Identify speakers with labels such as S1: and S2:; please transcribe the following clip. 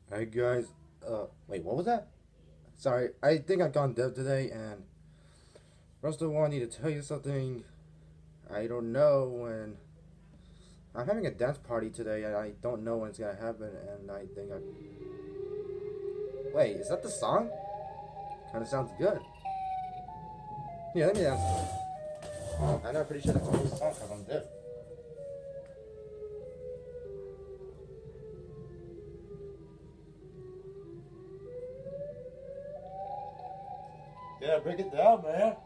S1: Hey guys, wait, what was that? Sorry, I think I've gone deaf today, and first of all, I need to tell you something. I don't know when I'm having a dance party today, and I don't know when it's gonna happen, and I think I. Wait, is that the song? Kind of sounds good. Yeah, let me dance. I'm not pretty sure that's the song because I'm deaf. Yeah, break it down, man.